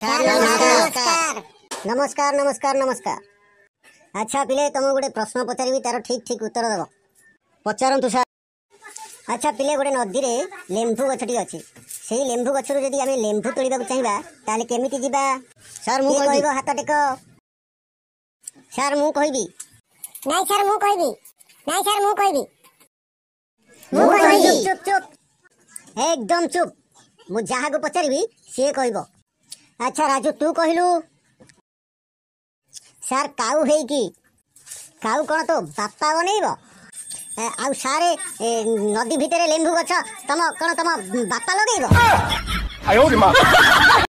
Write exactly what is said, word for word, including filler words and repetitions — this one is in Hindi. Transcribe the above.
नमस्कार नमस्कार नमस्कार नमस्कार। अच्छा पिले तुम गोटे प्रश्न पचारि तार ठीक ठीक उत्तर देव पचारतु सर। अच्छा पिले गोटे नदी में लेंबू गछटी अच्छी से लेंबू गछरू जदि आम लेंबू तोड़ा चाहिए ताले केमिति जीवा सर मु कहबो हाथ टेक सर मु कहबी नहीं सर मु कहबी नहीं सर मु कहबी मु कहबी चुप चुप एकदम चुप मु जहा को पचारि सी कहबो। अच्छा राजू तू कहलु सर काऊ है कि काऊ कौन तो बापा बनइब आउ सारे नदी भितर लेंबू गछ तम कौन तम बापा लगेइब।